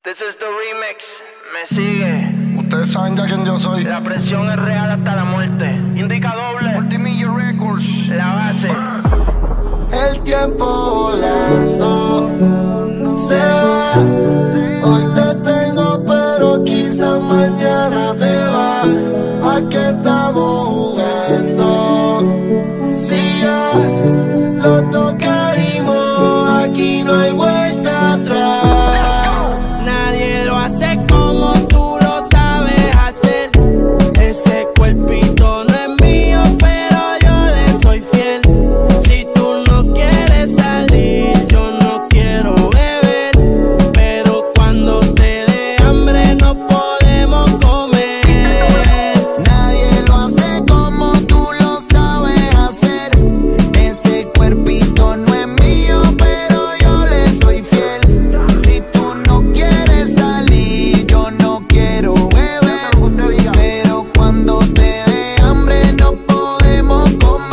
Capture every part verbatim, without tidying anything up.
This is the remix, me sigue. Ustedes saben ya quién yo soy. La presión es real hasta la muerte. Indica doble. Multimillia Records. La base. El tiempo volando se va. Hoy te tengo, pero quizás mañana te va. ¿A qué estamos jugando? Si ya los dos caímos, aquí no hay vuelta atrás. Nadie lo hace como tú lo sabes hacer. Ese cuerpito no es mío, pero yo le soy fiel. Si tú no quieres salir, yo no quiero beber. Pero cuando te dé hambre no podemos comer. Nadie lo hace como tú lo sabes hacer. Ese cuerpito no es mío, pero yo le soy fiel. Si tú no quieres salir, yo no quiero beber. Pero cuando te dé hambre no podemos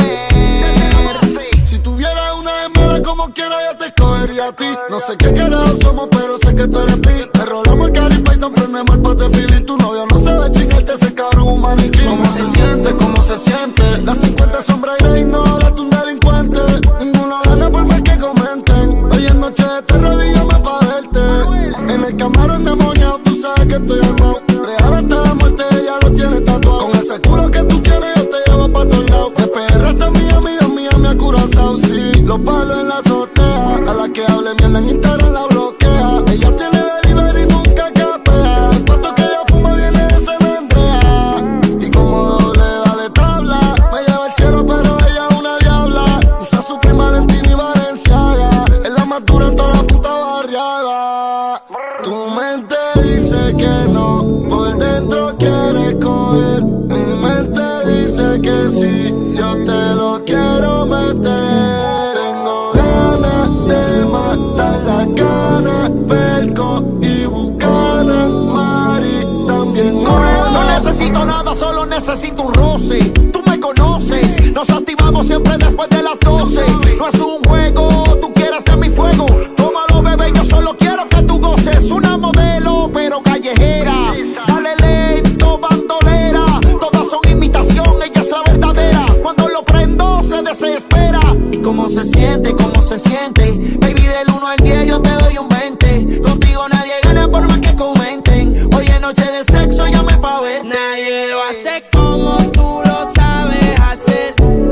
comer. Si tuviera una hembra como quiera yo te escogería a ti. No sé qué carajo somos, pero sé que tú eres pi. Te rolamos el caripa y te prendemos el pate fili. Tu novio no sabe chingarte, ese cabrón un maniquí. ¿Cómo se siente? ¿Cómo se siente? Las cincuenta sombras y no date un delincuente. Ninguno gana por más que comenten. Hoy es noche de terror y llama pa' verte. En el camarón demoniado tú sabes que estoy armado. Real hasta la muerte ella lo tiene tatuado. Con ese culo que tú tienes yo te llevo pa' todos lados. De P R hasta Miami, de Miami a Curazao. Sí, los palos en la azotea. A la que hable mierda en Instagram la bloquea. Ella tiene delivery y nunca capea. El pato que ella fuma viene de San Andrea. Y como doble dale tabla. Me lleva al cielo pero ella es una diabla. Usa su prima Valentina y Valenciaga. Es la más dura en toda la puta barriada. Tu mente dice que no, por dentro quieres coger. Mi mente dice que sí, yo te lo quiero meter. Tengo ganas de matar las ganas, Perco y Buchanan, Mari también. No, no necesito nada, solo necesito un roce. Tú me conoces, nos activamos siempre después de las doce. No es un juego, tú quieres de mi fuego. Tómalo, bebé, yo solo quiero que tú goces. Una modelo, pero callejera. Dale lento, bandolera. Todas son imitación, ella es la verdadera. Cuando lo prendo, se desespera. ¿Y cómo se siente? ¿Cómo se siente? Baby, del uno al diez yo te doy un veinte. Contigo nadie gana por más que comenten. Hoy es noche de sexo, llame pa' verte. Nadie lo hace como tú lo sabes hacer.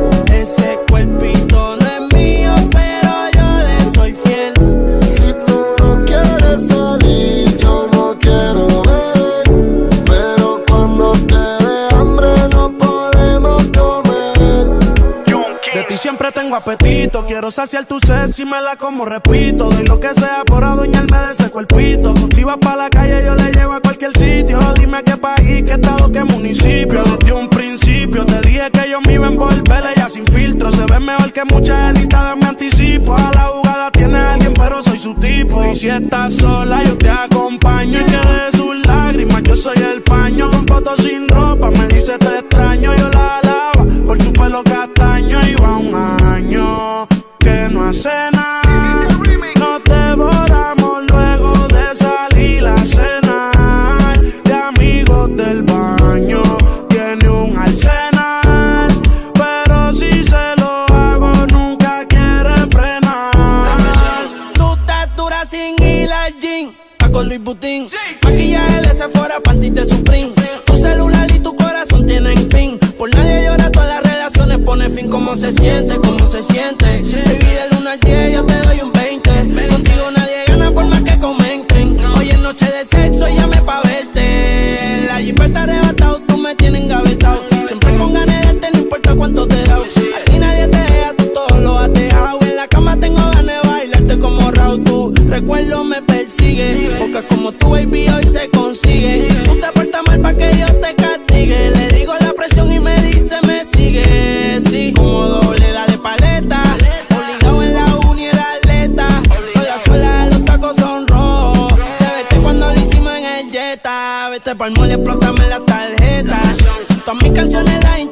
Ese cuerpito no es mío, pero yo le soy fiel. Si tú no quieres salir, yo no quiero beber. Pero cuando te dé hambre no podemos comer. De ti siempre tengo apetito, quiero saciar tu sed si me la como, repito. Doy lo que sea por adueñarme de ese cuerpito. Si vas pa' la calle yo le llevo a cualquier sitio. Dime qué país, qué estado, qué municipio. Desde un principio te dije que yo me iba a envolver, ella sin filtro. Se ve mejor que muchas editadas, me anticipo. A la jugada tiene alguien pero soy su tipo. Y si estás sola yo te acompaño. Y que de sus lágrimas yo soy el paño. Con fotos sin ropa me dice te extraño. Yo la alaba por su pelo castaño. Y va un año que no hace nada. Nos devoramos luego de salir a cenar. De amigos del baño tiene un arsenal. Pero si se lo hago nunca quiere frenar. Tu estatura sin ir al gym, Paco Luis Butín. Maquillaje de Sephora, panty de Supreme. Tu celular y tu corazón tienen pin. Por nadie llora, todas las relaciones pone fin. ¿Cómo se siente? ¿Cómo se siente? Baby, del uno al diez yo te doy un veinte. Contigo nadie gana por más que comenten. Hoy es noche de sexo, llame pa' verte. La jipeta arrebatado, tú me tienes engavetado. Siempre con ganas de darte, no importa cuánto te da. A ti nadie te deja, tú todo lo has dejado. En la cama tengo ganas de bailarte como Raúl. Tu recuerdo me persigue, porque como tu baby hoy se consigue. Tú te portas mal pa' que Dios te castigue. Le digo la presión y me dice me sigue. Sí, como doble, dale paleta. Obligado en la uni era atleta. Con la suela de los tacos son rojos. Te vete cuando lo hicimos en el Jetta. Vete pa'l mall y explótame la tarjeta. Todas mis canciones las interpreto.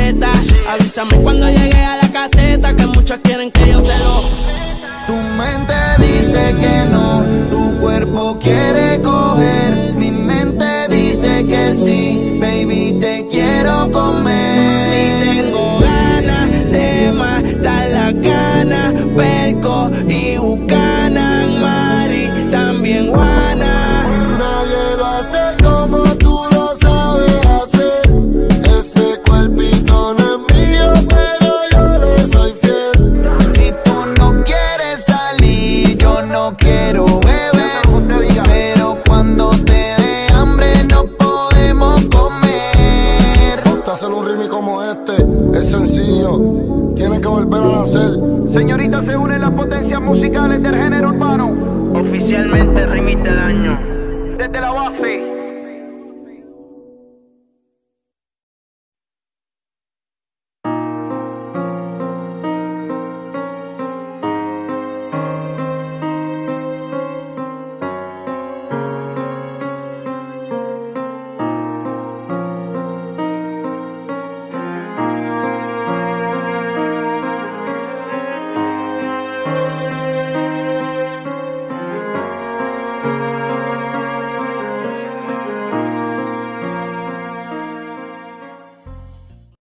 teta. Avísame cuando llegue a la caseta, que muchos quieren que yo se lo. Tu mente dice que no, tu cuerpo quiere coger. Mi mente dice que sí, baby, te quiero comer. Y tengo ganas de matar las ganas, Perco y Buchanan, Mari, también Juana. Nadie lo hace como tú lo sabes hacer. Ese cuerpito no es mío, pero yo le soy fiel. Si tú no quieres salir, yo no quiero beber, pero cuando te dé hambre no podemos comer. Ponte a hacer un ritmo como este, es sencillo, tienes que volver a nacer. Señorita, se unen las potencias musicales del género urbano. Oficialmente remite del año. Desde la base.